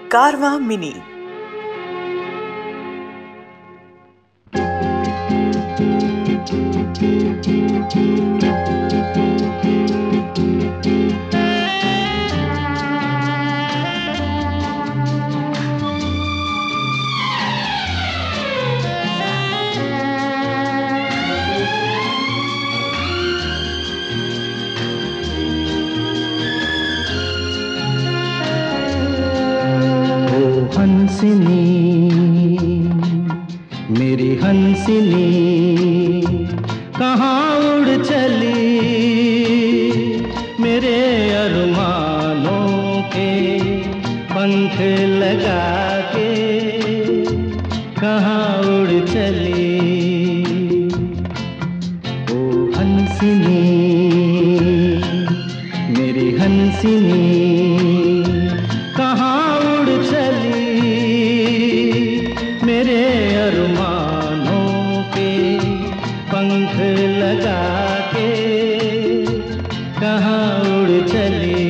कारवां mini. हंसिनी मेरी हंसिनी कहाँ उड़ चली, मेरे अरमानों के पंख लगा के कहाँ उड़ चली। ओ हंसिनी मेरी हंसिनी कहाँ उड़ चली, मेरे अरमानों के पंख लगा के कहाँ उड़ चली।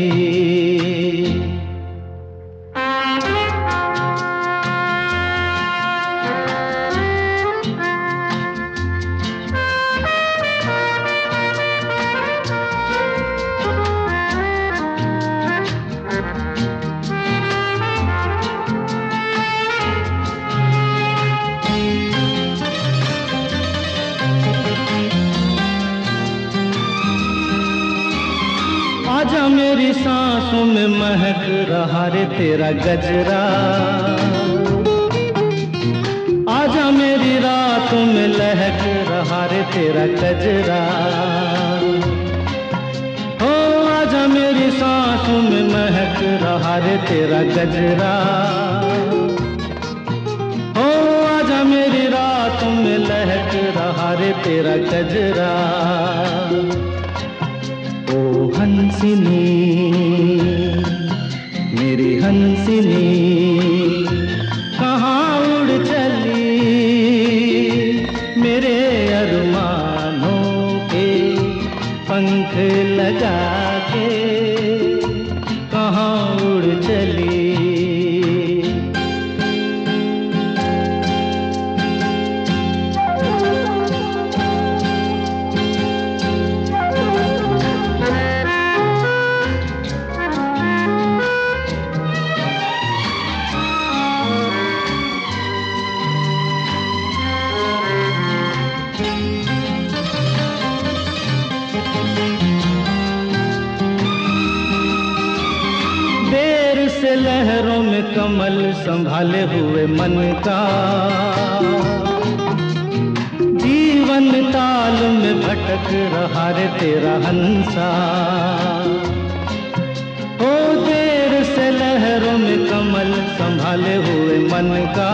आजा मेरी सांसों में महक रहा रे तेरा गजरा, आजा मेरी रातों में लहक रहा रे तेरा गजरा। ओ आजा मेरी सांसों में महक रहा रे तेरा गजरा। ओ आजा मेरी रातों में लहक रहा रे तेरा गजरा। ओ हंसिनी मेरी हंसिनी कहाँ उड़ चली, मेरे अरमानों के पंख लगा के कहाँ उड़ चली। से लहरों में कमल संभाले हुए मन का, जीवन ताल में भटक रहा रे तेरा हंसा। ओ देर से लहरों में कमल संभाले हुए मन का,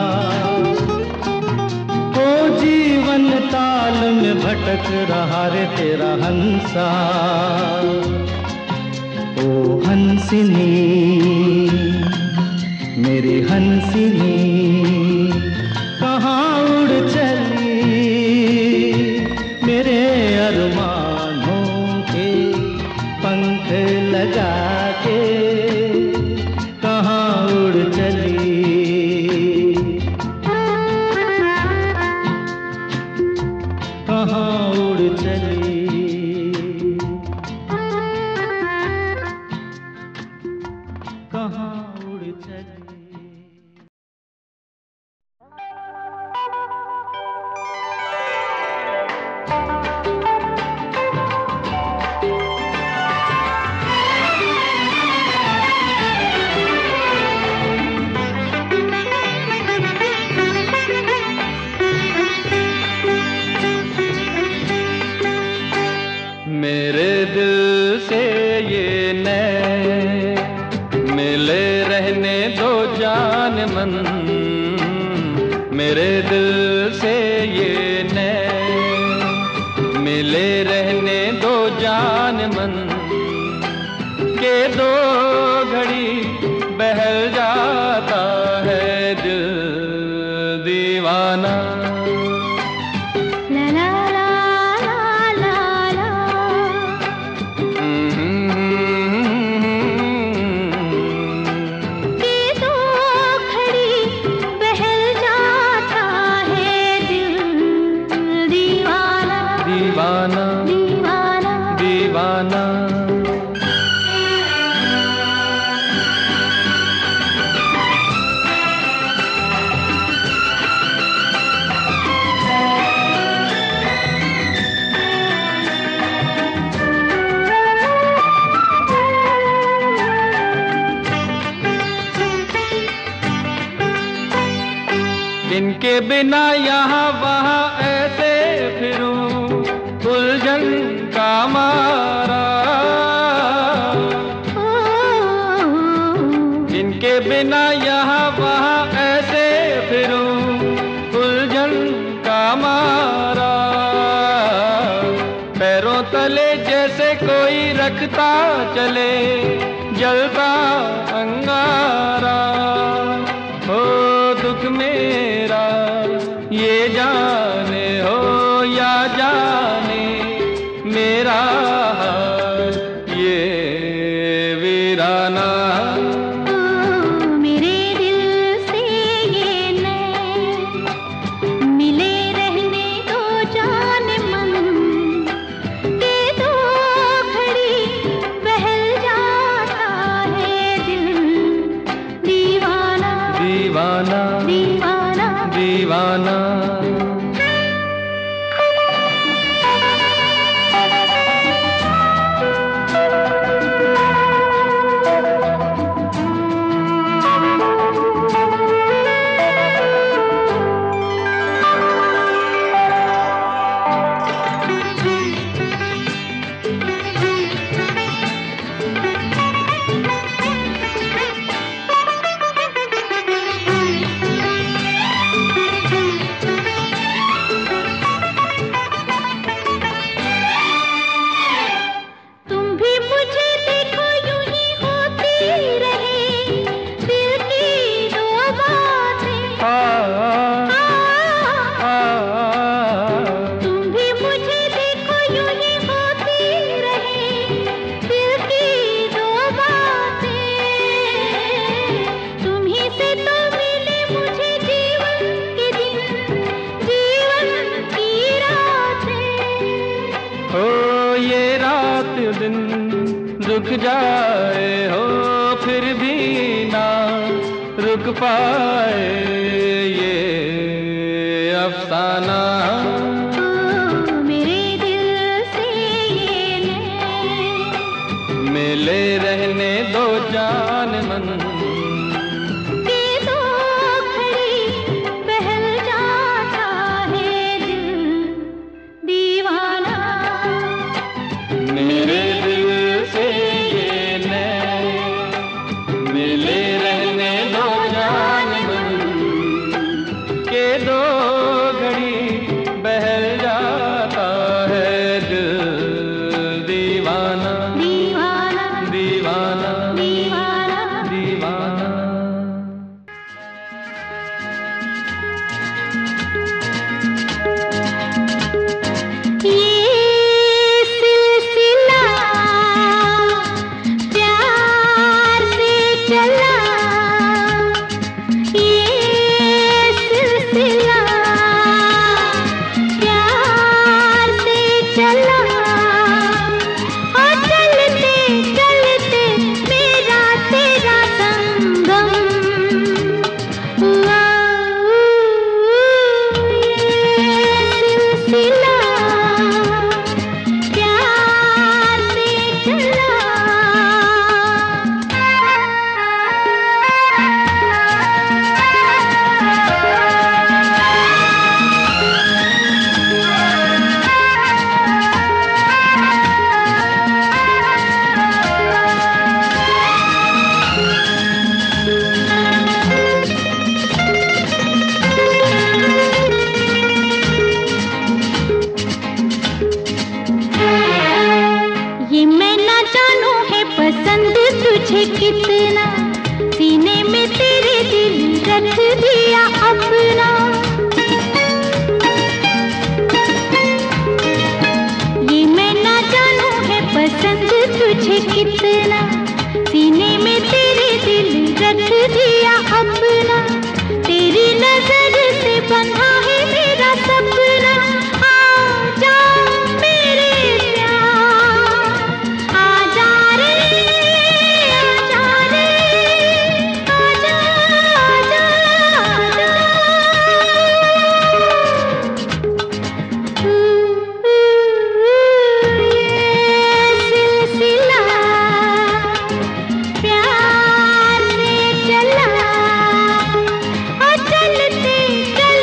ओ जीवन ताल में भटक रहा रे तेरा हंसा। ओ हंसिनी मेरी हंसिनी कहाँ उड़ चली, मेरे अरमानों के पंख लगा के कहाँ उड़ चली। कहाँ उड़ चली। कहाँ उड़ चली। मेरे दिल से ये नैन मिले रहने दो जान मन, मेरे दिल से ये नैन मिले रहने दो जान मन, के दो घड़ी बहल जाता है दिल दीवाना। के दो इनके बिना यहाँ वहाँ ऐसे फिरूं, उलझन का मारा। इनके बिना यहाँ वहाँ ऐसे फिरूं, उलझन का मारा। पैरों तले जैसे कोई रखता चले जलता अंगारा। हो दुख मेरा ये जाने हो या जाने मेरा हाल ये वीराना। मेरे दिल से ये नैन मिले रहने दो जान मन के दो घड़ी बहल जाता है दिल दीवाना दीवाना दीवाना दीवाना। दिन रुक जाए हो फिर भी ना रुक पाए ये अफसाना। मेरे दिल से ये नैन मिले रहने दो जान मन के दो घड़ी बहल जाता है दिल दीवाना। मेरे दिल से ये नैन मिले रहने दो जान मन के दो घड़ी बहल जाता है दिल दीवाना दीवाना दीवाना दीवाना दीवाना। तुझे कितना सीने में तेरे दिल रख दिया अपना। ये मैं ना जानू है पसंद तुझे कितना सीने में तेरे दिल रख दिया अपना। तेरी नजर से बंधा है मेरा सपना। आजा मेरे प्यार आजा रे प्यार से चला और चलते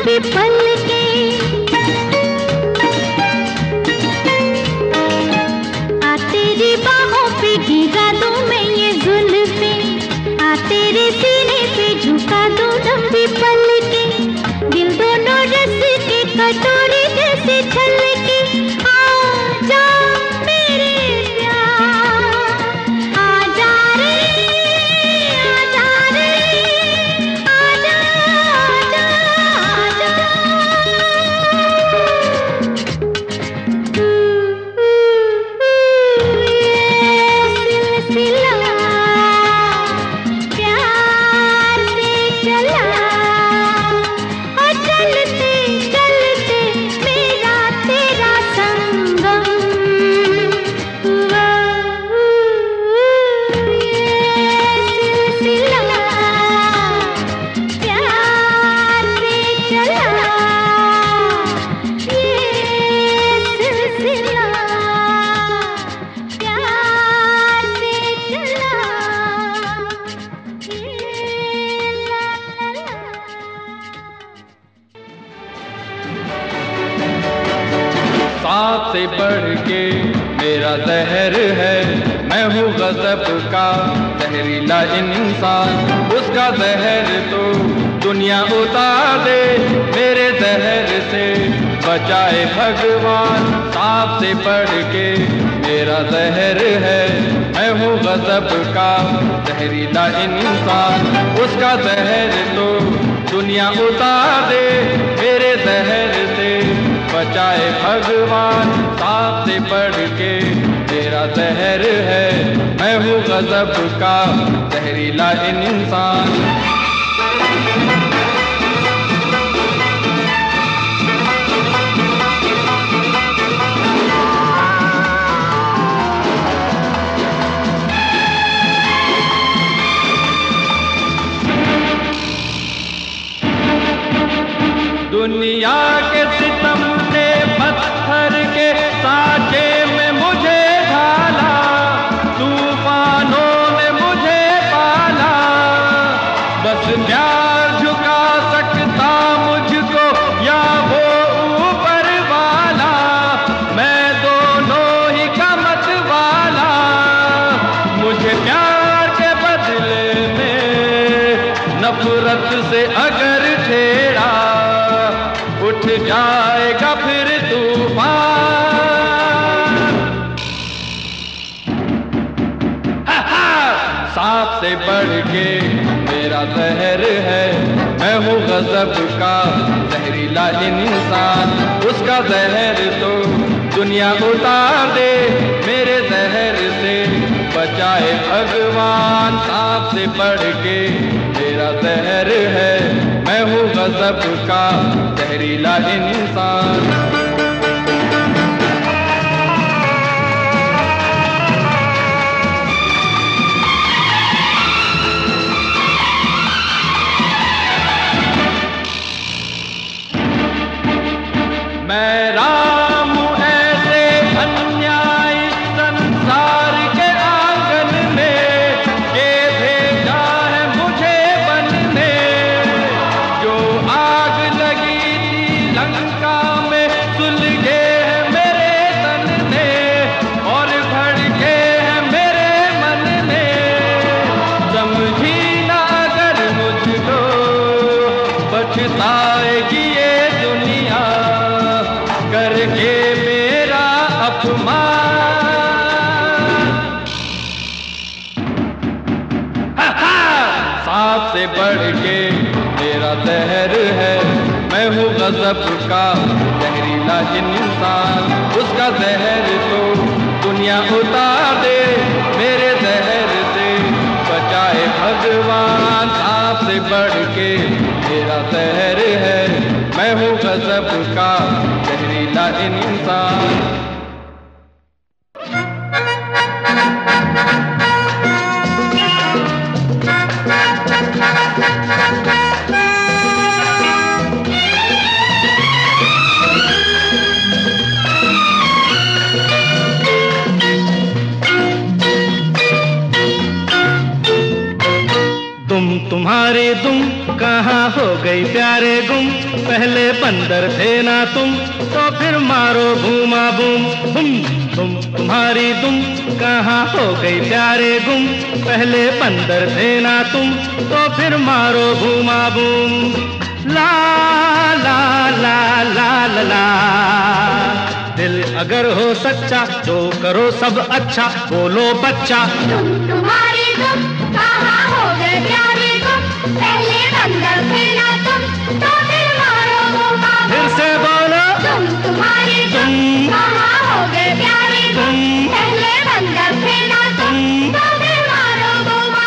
पल के। आ तेरी बाहों पे गिरा दूं मैं ये जुल्फे, आ तेरे सीने पे झुका दूं लंबी पल के। दिल दोनों रस के कटोरे जैसे छलके। आजा मेरे प्यार, आजा रे, आजा रे, आजा, आजा, आजा। ये सिलसिला प्यार से चला, और चलते चलते मेरा तेरा संगम हुआ। ये सिलसिला प्यार से चला, ये सिलसिला प्यार से चला, ये ला ला ला। सांप से बढ़ के मेरा जहर है, मैं हूँ गज़ब का जहरीला इंसान। उसका जहर तो दुनिया उतार दे, मेरे जहर से बचाए भगवान। सांप से बढ़ के मेरा जहर है, मैं हूँ गज़ब का जहरीला इंसान। उसका जहर तो दुनिया उतार दे, मेरे जहर से बचाए भगवान। सांप से बढ़ के मेरा जहर है, मैं हूँ गज़ब का जहरीला इंसान। दुनिया के सितम ने पत्थर के साँचे में मुझे ढाला, तूफानों ने मुझे पाला। बस प्यार झुका सकता मुझको या वो ऊपर वाला, मैं दोनों ही का मत वाला। मुझे प्यार के बदले में नफरत से अगर छेड़ा, उठ जाएगा फिर तूफान। सांप से बढ़ के मेरा जहर है, मैं हूँ गज़ब का जहरीला इंसान। उसका जहर तो दुनिया उतार दे, मेरे जहर से बचाए भगवान। सांप से बढ़ के मेरा जहर है, मैं हूँ गज़ब का जहरीला इंसान। मैं राम हूँ ऐसे अन्यायी संसार के आंगन में, ये भेजा है मुझे बनने। जो आग लगी थी लंका में, सुलगे है मेरे तन में, और भड़के है मेरे मन में। समझी ना अगर मुझको पछताएगी ये दुनिया, करके मेरा अपमान। सांप से बढ़ के मेरा जहर है, मैं हूँ गज़ब का जहरीला इंसान। उसका जहर तो दुनिया उतार दे, मेरे जहर से बचाए भगवान। सांप से बढ़ के मेरा जहर है, मैं हूँ गज़ब का जहरीला इंसान। तुम्हारे तुम कहाँ हो गई प्यारे गुम, पहले बंदर थे ना तुम तो फिर मारो बूमा बूम बूम। तुम्हारी तुम कहाँ हो गई प्यारे गुम, पहले बंदर थे ना तुम तो फिर मारो बूमा बूम। ला ला ला ला ला ला, दिल अगर हो सच्चा तो करो सब अच्छा, बोलो बच्चा। तुम्हारी तुम कहाँ हो गए प्यारे गुम, पहले बंदर थे ना तुम तो फिर मारो बूमा बूम। फिर से बोलो। तुम्हारी तुम कहाँ हो गए प्यारे गुम, पहले बंदर थे ना तुम तो फिर मारो बूमा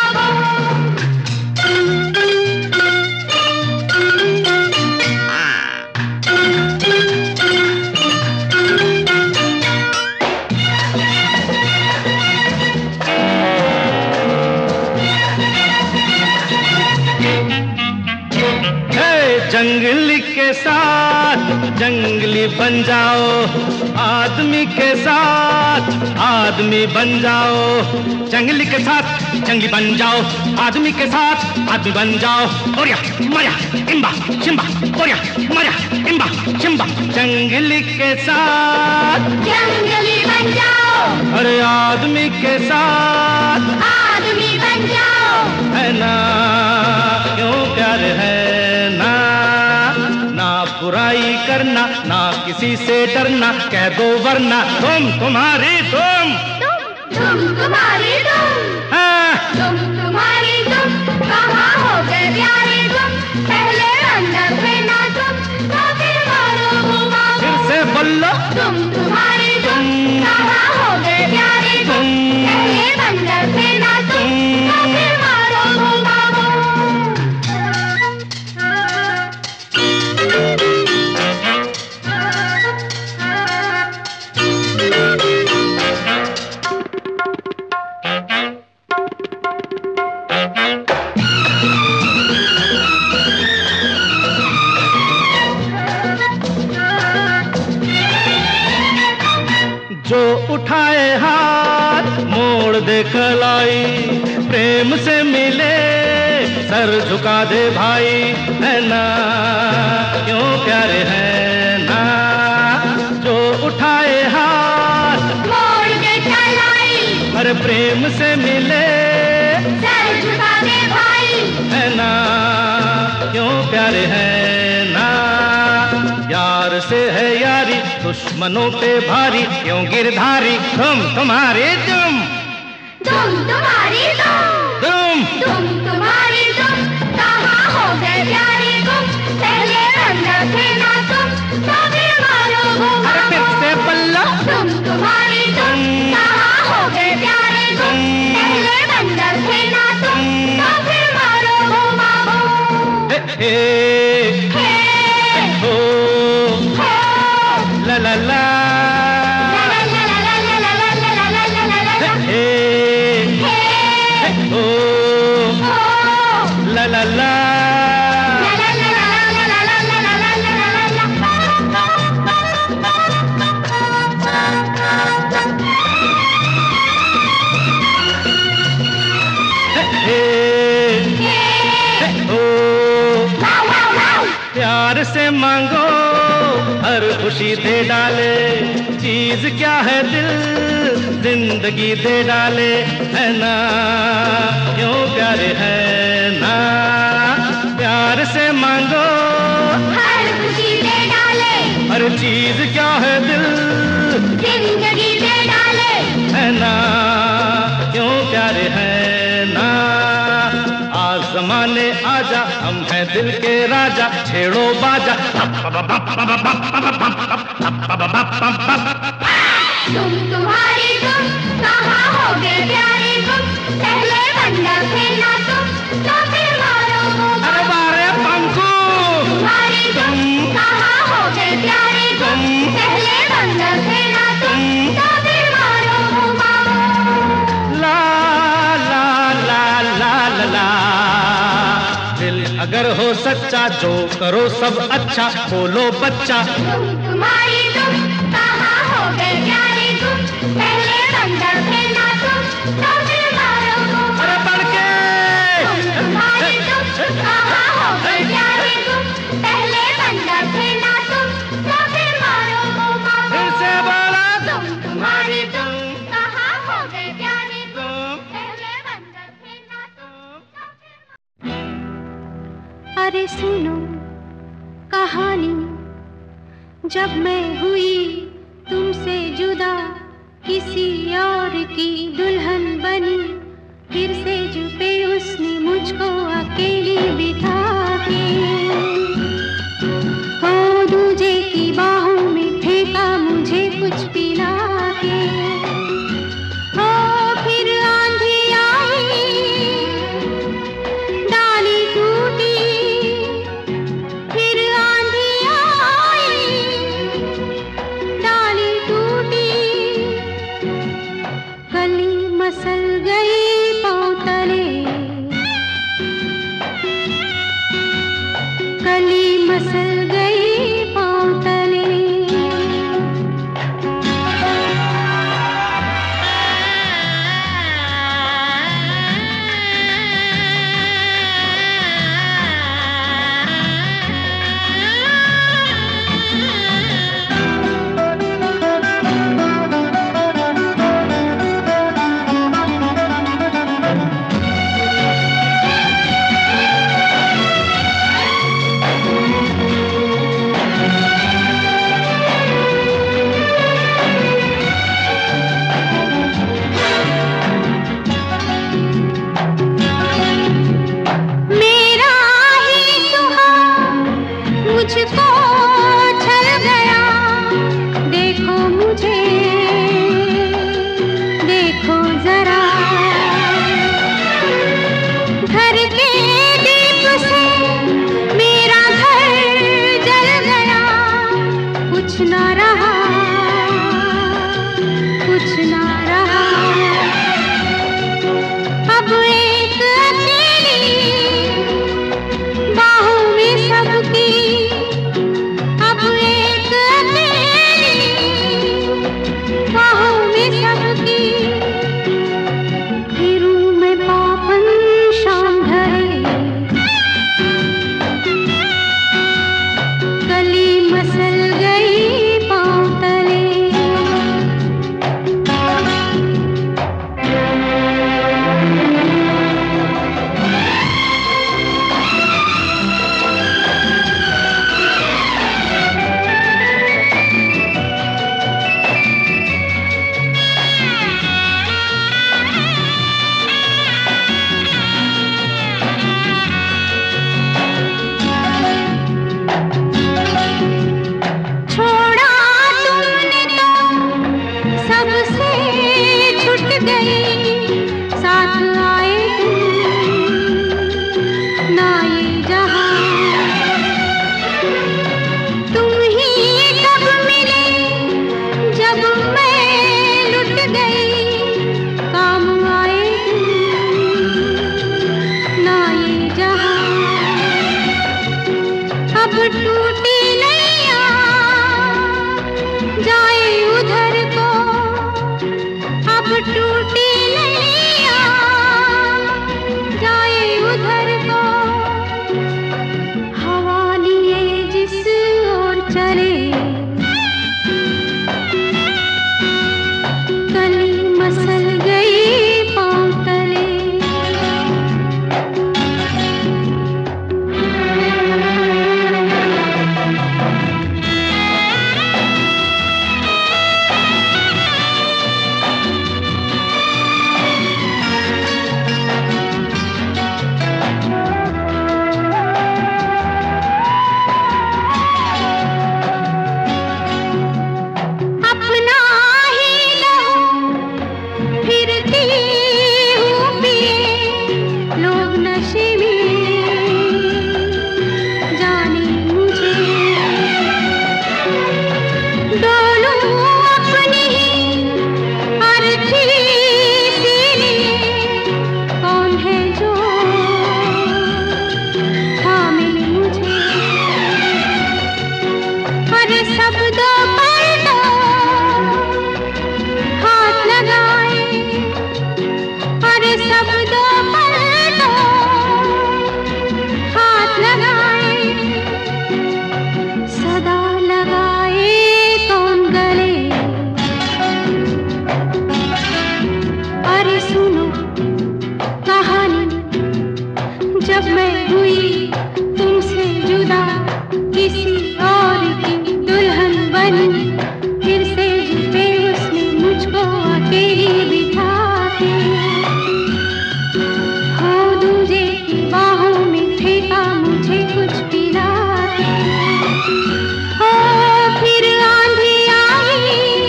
जंगली के साथ जंगली बन जाओ, आदमी के साथ आदमी बन जाओ। जंगली के साथ जंगली बन जाओ, आदमी के साथ आदमी बन जाओ। ओरिया मरिया इम्बा शिम्बा, ओरिया मरिया इम्बा शिम्बा। जंगली के साथ जंगली बन जाओ, अरे आदमी के साथ आदमी बन जाओ। है ना क्यों प्यार है ना, ना बुराई करना ना किसी से डरना, कह दो वरना तुम तुम्हारी तुम तुम्हारी तुम, हाँ। तुम्हारी तुम कहाँ हो गए प्यारे गुम, पहले बंदर थे ना तुम तो फिर मारो बूमा बूम। फिर से बोलो। तुम्हारी तुम कहाँ हो गए प्यारे गुम, पहले बंदर थे ना तुम तो फिर मारो बूमा जो उठाए हाथ मोड़ दे कलाई, प्रेम से मिले सर झुका दे भाई। है ना क्यों प्यारे है ना, जो उठाए हाथ मोड़ दे कलाई, हर प्रेम से मिले सर झुका दे भाई। है ना क्यों प्यारे है ना। यार से है यारी दुश्मनों पे भारी, क्यों गिरधारी तुम्हारी तुम तुम्हारी तुम तुम्हारी तुम कहाँ हो गए प्यारे गुम, पहले बंदर थे ना तुम तो फिर मारो बूमा अरे फिर बूम। से बल्ला। तुम्हारी तुम कहाँ हो गए प्यारे गुम, पहले बंदर थे ना तुम तो फिर मारो बूमा बूम। हे हे हो हो ला ला ला ला ला ला ला ला ला ला ला ला ला ला ला ला। हे हे हो हो ला ला ला ला ला ला ला ला ला ला ला ला ला ला हे हो। प्यार से मांगो हर खुशी दे डाले, चीज क्या है दिल जिंदगी दे डाले। है ना क्यों प्यारे है ना, प्यार से मांगो हर खुशी दे डाले, हर चीज क्या है दिल जिंदगी दे डाले। है ना क्यों प्यारे है ना। आज जमाने आजा हम हैं दिल के राजा, छेड़ो बाजा। तुम्हारी तुम कहाँ हो गए प्यारे गुम, पहले बंदर थे ना तुम तो फिर मारो बूमा अरे बूम। बारे पंकु। तुम्हारी तुम कहाँ हो गए प्यारे गुम, पहले बंदर थे ना तुम तो फिर मारो बूमा बूम। ला ला ला ला ला ला, दिल अगर हो सच्चा जो करो सब अच्छा, बोलो बच्चा। तुम्हारी तुम कहाँ हो गए प्यारे गुम, पहले बंदर थे ना तुम तो फिर मारो बूमा अरे बूम। बढ़ के तुम्हारी तुम अरे सुनो कहानी, जब मैं हुई तुमसे जुदा, किसी और की दुल्हन बनी, फिर से जुपे उसने मुझको अकेली बिठा के, हो दूजे की बाहों में फेंका मुझे कुछ पिला के, हो फिर आंधी आई, डाली टूटी, फिर आंधी आई, डाली टूटी, कली मसल गई पाँव तले, कली मसल गई पाँव तले। मुझको छल गया, देखो मुझे, देखो जरा, घर के दीप से मेरा घर जल गया, कुछ ना रहा, कुछ ना रहा, अब एक अकेली बाहों में सबकी, टूटी नैया जाए उधर को, अब टूटी नैया जाए उधर को, हवा लिए जिस ओर चले, कली मसल गई पाँव तले। जब मैं हुई तुमसे जुदा किसी और की दुल्हन बनी, फिर से जुटे उसने मुझको अकेली बिठा के। हो दूजे की बाहों में फेंका मुझे कुछ पिला के। हो फिर आंधी आई,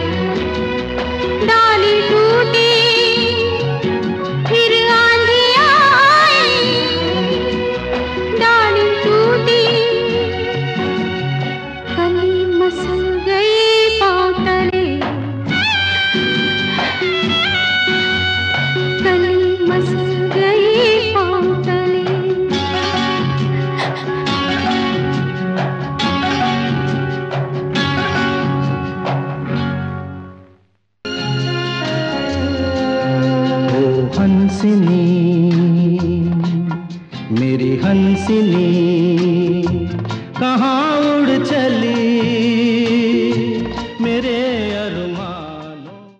डाली टूटी, फिर आंधी आई, डाली टूटी, कली मसल गई पाँव तले, कली मसल गई पाँव तले। ओ हंसिनी, मेरी हंसिनी, कहाँ